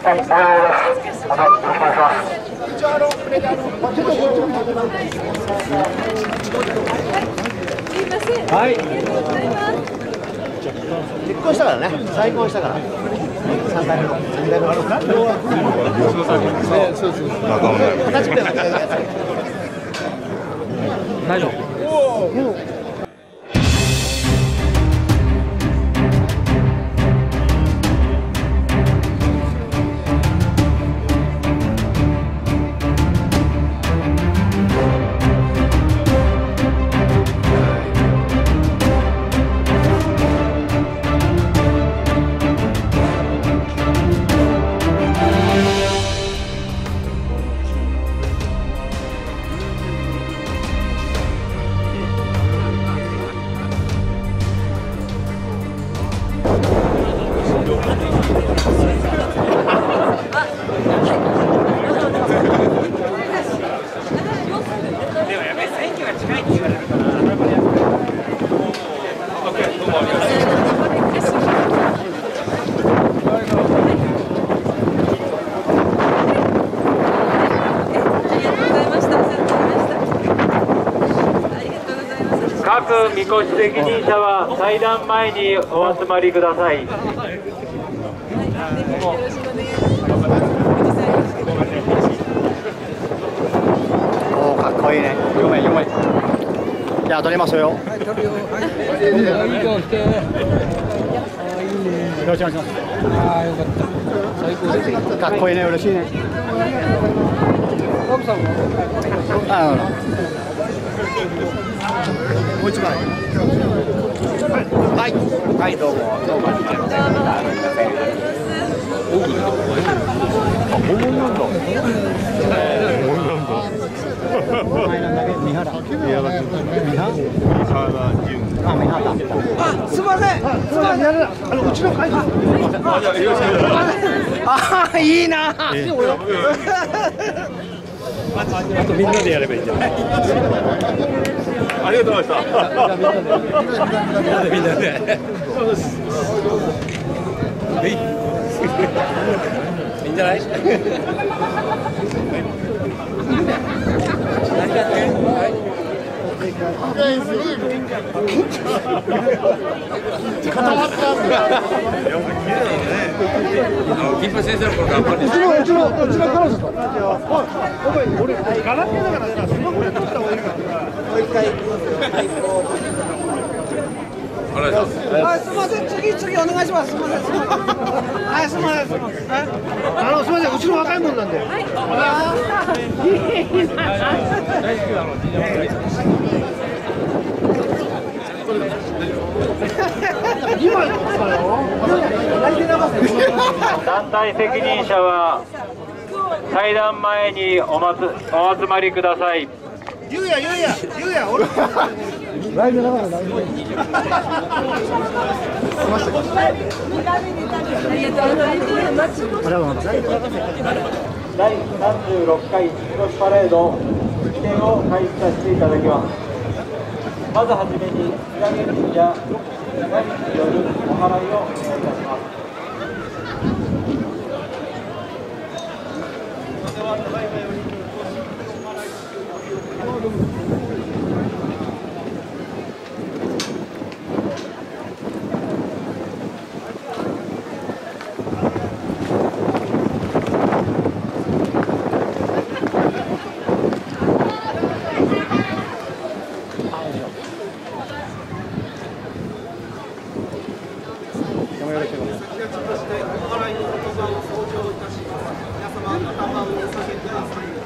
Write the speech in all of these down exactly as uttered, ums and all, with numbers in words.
はい、おはようございます。あの、よろしくお願いします。 はい。ありがとうございます。結婚したからね。再婚したから。三代目の。三代目の。あの感動は。そうそうそう。同じくらいのやつ。大丈夫。 各みこし責任者は祭壇前にお集まりください。 おお、かっこいいね。よめんよめん。じゃあ撮りますよ。はい、撮るよ。はい。よろしくお願いします。ああ、よかった。最高です。かっこいいね、嬉しいね。奥さんも。ああ。もう一枚。はい。はい、どうも。どうも。あ、本物なんだ。本物なんだ。名前なんだけど、三原。三原。三原。あ、三原。あ、すみません。すみません。あの、うちの会社。あ、いいな。あとみんなでやればいいんじゃない。ありがとうございました。みんなでみんなで。いいんじゃない。固まった。金八先生の頃からうちのうちのうちの彼女と。お前俺ガラケーだからさ、スマホで撮った方がいいから。もう一回。はい、すみません、次次お願いします。すみません。はい、すみません。あのすみません、うちの若いもんなんで。はい。大好きだろ。 団体責任者は祭壇前におまつお集まりください。 ゆうやゆうやゆうや俺。ライブだからライブ。ありがとうございます。 だいさんじゅうろっかいみこしパレード式典を開始させていただきます。まずはじめに手上げ主や何によるお祓いをお願いいたします。 お祓いの言葉を奏上いたします。皆様頭をお下げください。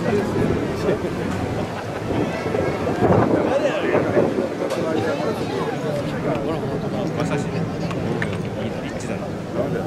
まさしね。立地だな。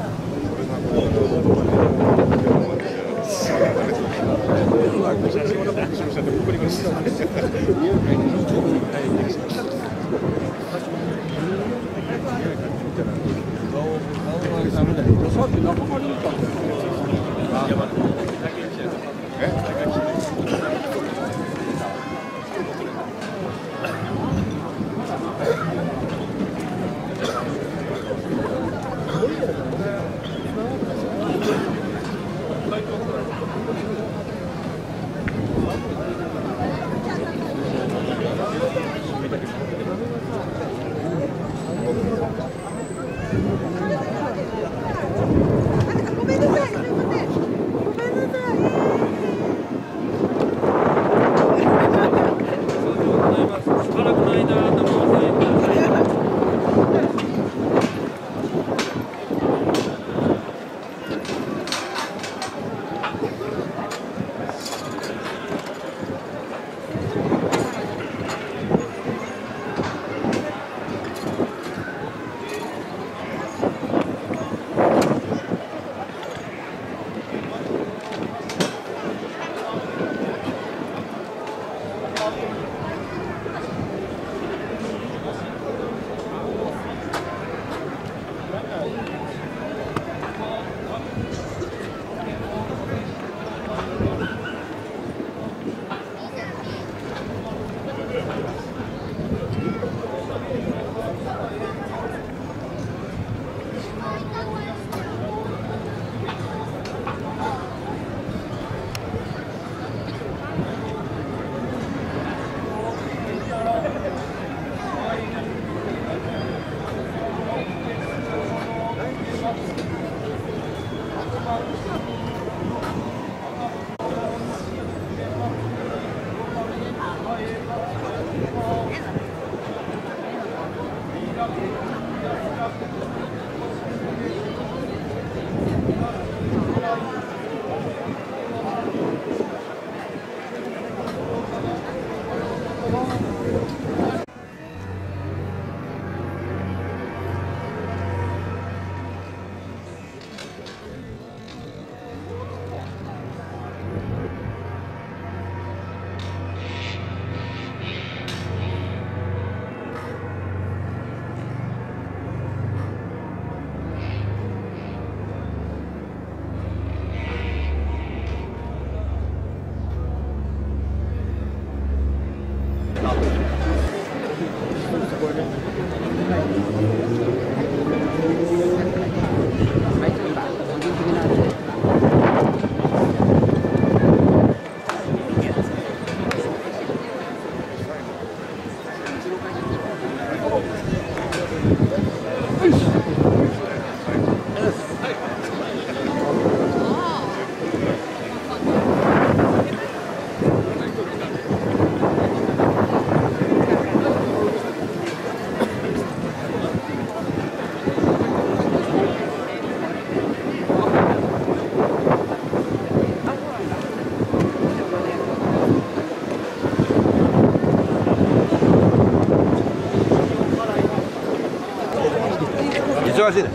忙しいね。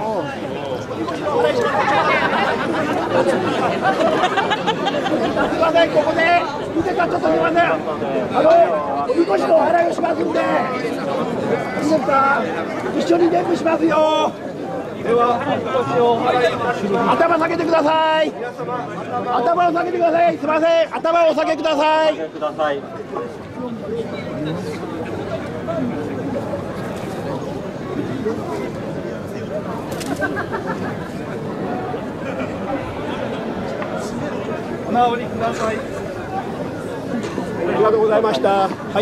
すいません、ここで見てたちょっとすいません。あの、みこしのお祓いをしますんで、いいですか？一緒に伝布しますよ。では、頭下げてください。頭を下げてください。すいません、頭をお下げください。 ください。 お直りください。ありがとうございました。はい。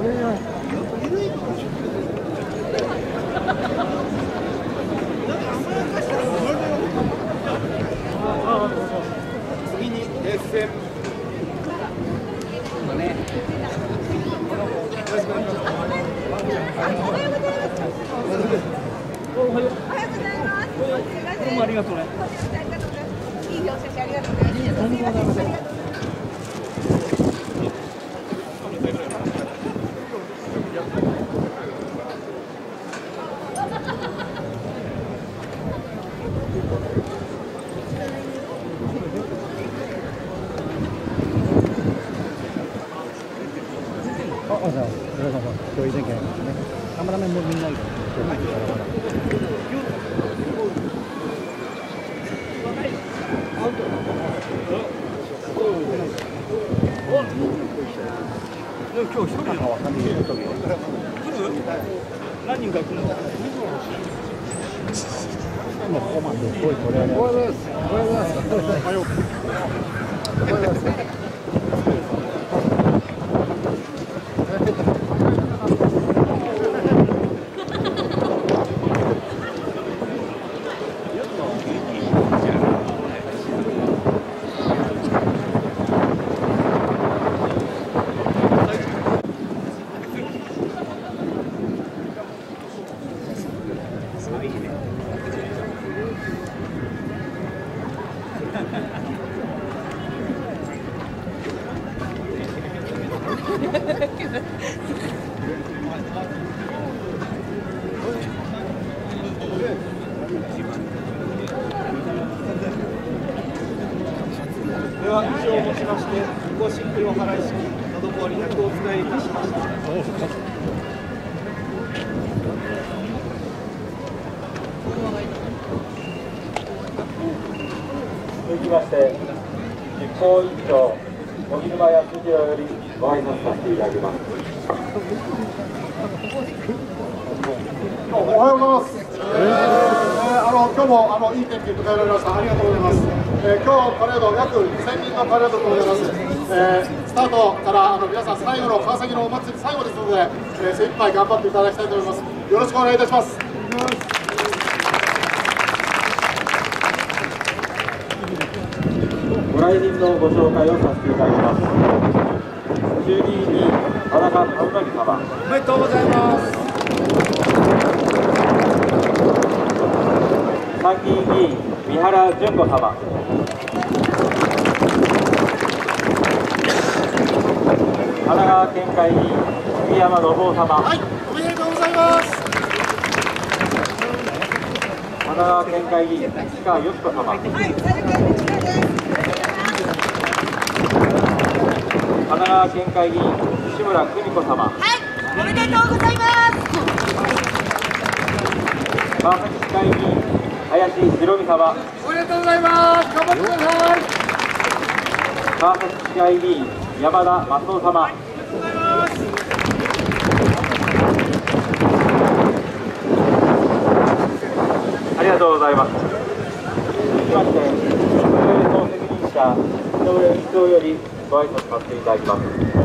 次に熱戦。 おはようございます。どうもありがとうね。いいお写真ありがとうございます。 そうそう、今日以前からね、カメラメンもみんないる。でも今日一人なのは何人来る？何人か来るの？もうここまで来いこれはね。おはようございます。おはようございます。おはようございます。おはようございます。 では以上をもちましてご神旗お祓い式滞りなくお伝えいたしました。 続きまして実行委員長荻沼康次郎よりご挨拶させていただきます。 おはようございます。えー、あの今日もあのいい天気迎えられました。ありがとうございます。えー、今日パレード約にせんにんのパレードとございます。えー、スタートからあの皆さん最後の川崎のお祭り最後ですので、えー、精一杯頑張っていただきたいと思います。よろしくお願いいたします。 ご来賓のご紹介をさせていただきます。衆議院議員田中和成様、 おめでとうございます。 参議院議員三原淳子様、神奈川県会議員杉山信夫様、 はい、おめでとうございます。 神奈川県会議員石川よし子様、神奈川県会議員西村久美子様、 はい、おめでとうございます。 川崎市会議員林博美様、 おめでとうございます。頑張ってください。 川崎市会議員山田松尾様、ありがとうございます。続きまして、運営総責任者井上光雄よりご挨拶させていただきます。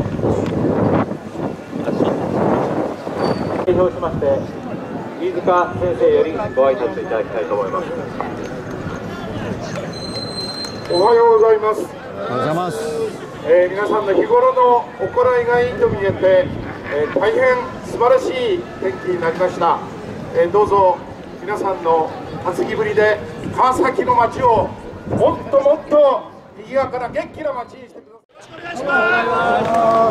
代表しまして、飯塚先生よりご挨拶いただきたいと思います。 おはようございます。 おはようございます。 えー、皆さんの日頃の行いがいいと見えて、えー、大変素晴らしい天気になりました。えー、どうぞ皆さんの担ぎぶりで川崎の街をもっともっと賑やかな元気な街にしてください。よろしくお願いします。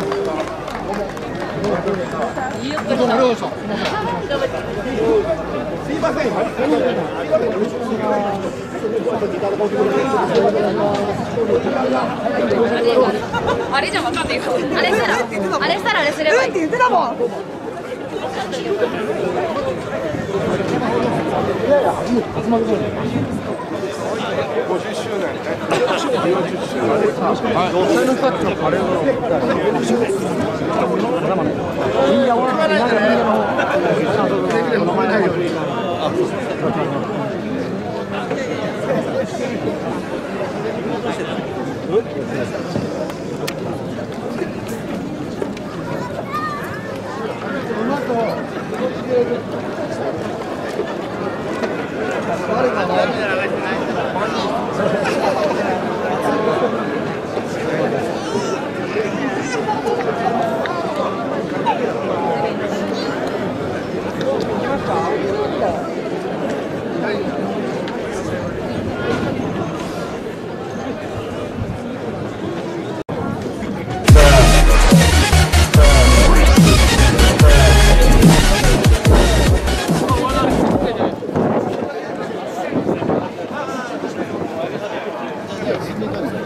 すいません。 あれじゃわかんないよ。あれしたら、あれしたらあれすればいい。って言ってたもん。 ごじゅっしゅうねんね。よんじゅっしゅうねん。女性の人たちのカレーの。 Gracias.